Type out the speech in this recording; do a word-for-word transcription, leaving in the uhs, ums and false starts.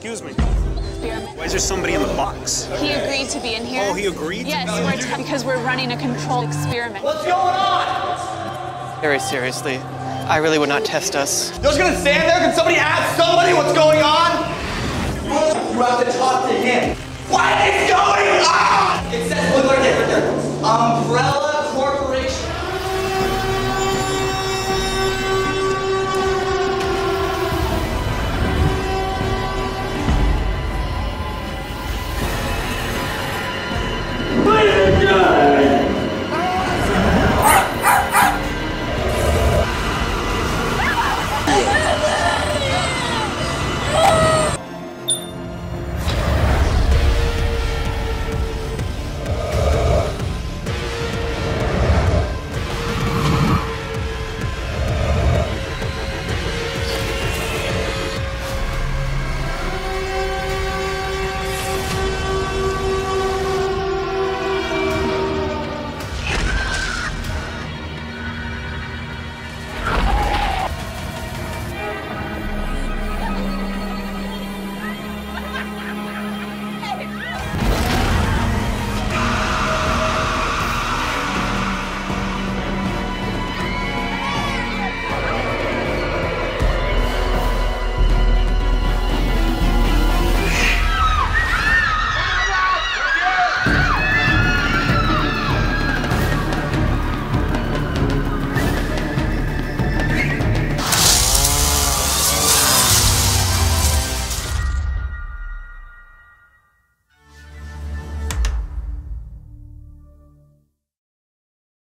Excuse me. Experiment. Why is there somebody in the box? He agreed to be in here. Oh, he agreed? Yes, we're because we're running a controlled experiment. What's going on? Very seriously, I really would not test us. You're just gonna stand there? Can somebody ask somebody what's going on? You have to talk to him. What is going on? It says, look right there, right there. Umbrella.